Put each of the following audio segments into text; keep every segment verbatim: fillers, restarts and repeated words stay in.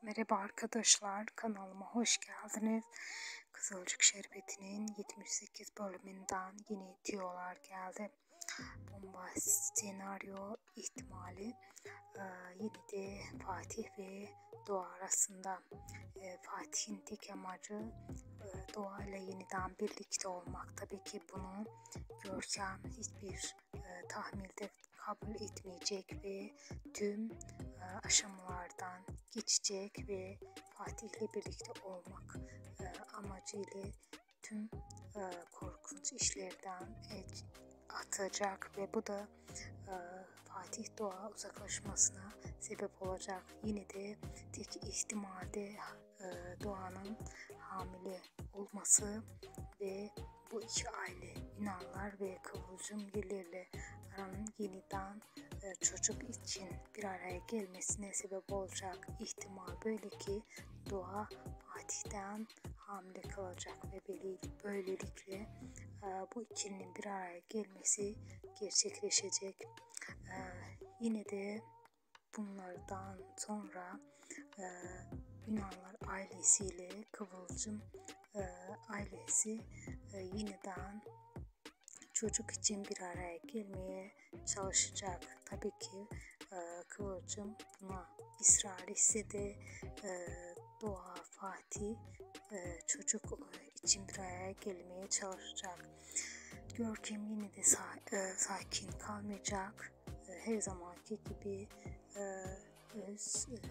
Merhaba arkadaşlar, kanalıma hoş geldiniz. Kızılcık Şerbeti'nin yetmiş sekiz bölümünden yeni tiyolar geldi. Bomba senaryo ihtimali e, yine de Fatih ve Doğa arasında. E, Fatih'in tek amacı e, Doğa ile yeniden birlikte olmak. Tabii ki bunu Görkem hiçbir e, tahminde kabul etmeyecek ve tüm e, aşamalardan geçecek ve Fatih ile birlikte olmak e, amacıyla tüm e, korkunç işlerden et, atacak ve bu da e, Fatih Doğa uzaklaşmasına sebep olacak. Yine de tek ihtimalde e, Doğa'nın hamile olması ve bu iki aile Ünallar ve Kıvılcım Güllerle aranın yeniden e, çocuk için bir araya gelmesine sebep olacak ihtimal böyle ki Doğa Fatih'ten hamile kalacak ve böylelikle e, bu ikilinin bir araya gelmesi gerçekleşecek. E, yine de bunlardan sonra e, Ünallar ailesiyle Kıvılcım e, ailesi e, yeniden çocuk için bir araya gelmeye çalışacak. Tabii ki e, Kıvılcım buna ısrar etse de e, Doğa Fatih e, çocuk için bir araya gelmeye çalışacak. Görkem yine de sa- e, sakin kalmayacak. E, her zamanki gibi e, öz e,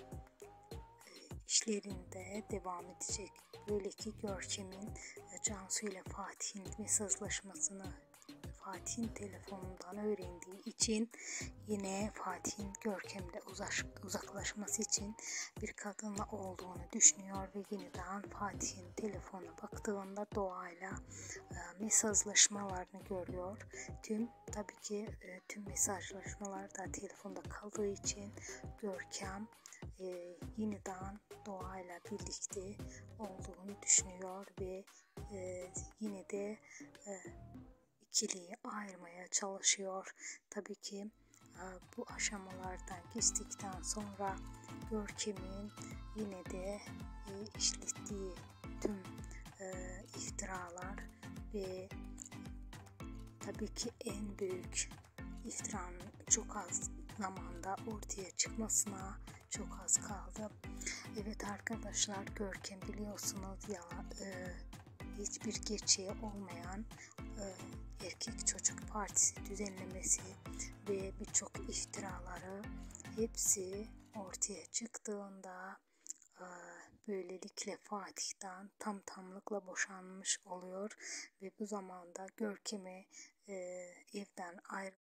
işlerinde devam edecek. Böyle ki Görkem'in Cansu ile Fatih'in mesajlaşmasını Fatih'in telefonundan öğrendiği için yine Fatih'in Görkem'le uzaklaşması için bir kadınla olduğunu düşünüyor ve yeniden Fatih'in telefona baktığında Doğa'yla e, mesajlaşmalarını görüyor. Tüm tabii ki e, tüm mesajlaşmalar da telefonda kaldığı için Görkem e, yeniden Doğa'yla birlikte olduğunu düşünüyor ve e, yine de e, ikiliyi ayırmaya çalışıyor. Tabii ki e, bu aşamalardan geçtikten sonra Görkem'in yine de e, işlettiği tüm e, iftiralar ve tabii ki en büyük iftiranın çok az zamanda ortaya çıkmasına çok az kaldı. Evet arkadaşlar, Görkem biliyorsunuz ya e, hiçbir gerçeği olmayan e, erkek çocuk partisi düzenlemesi ve birçok iftiraları hepsi ortaya çıktığında e, böylelikle Fatih'ten tam tamlıkla boşanmış oluyor ve bu zamanda Görkem'i e, evden ayrı